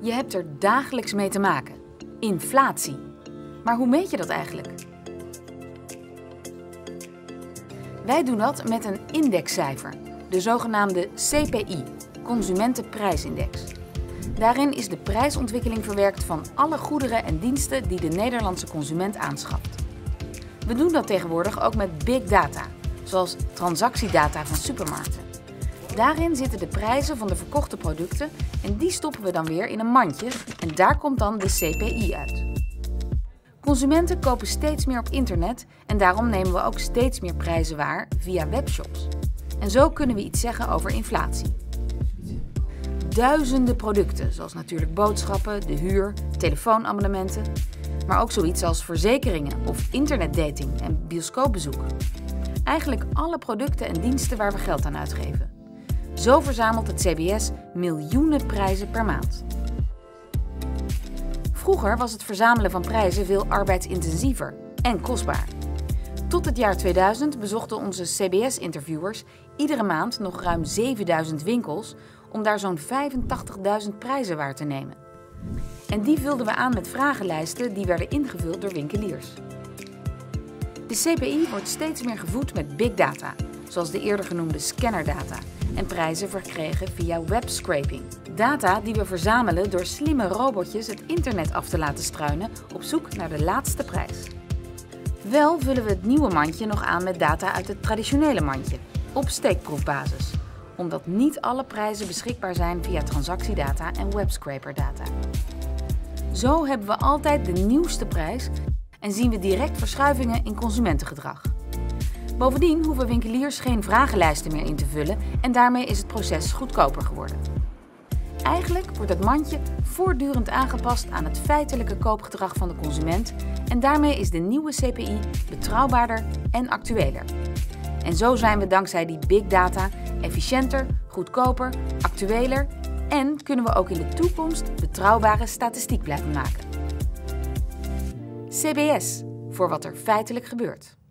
Je hebt er dagelijks mee te maken. Inflatie. Maar hoe meet je dat eigenlijk? Wij doen dat met een indexcijfer, de zogenaamde CPI, Consumentenprijsindex. Daarin is de prijsontwikkeling verwerkt van alle goederen en diensten die de Nederlandse consument aanschaft. We doen dat tegenwoordig ook met big data, zoals transactiedata van supermarkten. Daarin zitten de prijzen van de verkochte producten en die stoppen we dan weer in een mandje en daar komt dan de CPI uit. Consumenten kopen steeds meer op internet en daarom nemen we ook steeds meer prijzen waar via webshops. En zo kunnen we iets zeggen over inflatie. Duizenden producten, zoals natuurlijk boodschappen, de huur, telefoonabonnementen, maar ook zoiets als verzekeringen of internetdating en bioscoopbezoek. Eigenlijk alle producten en diensten waar we geld aan uitgeven. Zo verzamelt het CBS miljoenen prijzen per maand. Vroeger was het verzamelen van prijzen veel arbeidsintensiever en kostbaar. Tot het jaar 2000 bezochten onze CBS-interviewers iedere maand nog ruim 7000 winkels om daar zo'n 85.000 prijzen waar te nemen. En die vulden we aan met vragenlijsten die werden ingevuld door winkeliers. De CPI wordt steeds meer gevoed met big data, zoals de eerder genoemde scannerdata, en prijzen verkregen via webscraping. Data die we verzamelen door slimme robotjes het internet af te laten struinen op zoek naar de laatste prijs. Wel vullen we het nieuwe mandje nog aan met data uit het traditionele mandje, op steekproefbasis, omdat niet alle prijzen beschikbaar zijn via transactiedata en webscraperdata. Zo hebben we altijd de nieuwste prijs en zien we direct verschuivingen in consumentengedrag. Bovendien hoeven winkeliers geen vragenlijsten meer in te vullen en daarmee is het proces goedkoper geworden. Eigenlijk wordt het mandje voortdurend aangepast aan het feitelijke koopgedrag van de consument en daarmee is de nieuwe CPI betrouwbaarder en actueler. En zo zijn we dankzij die big data efficiënter, goedkoper, actueler en kunnen we ook in de toekomst betrouwbare statistiek blijven maken. CBS, voor wat er feitelijk gebeurt.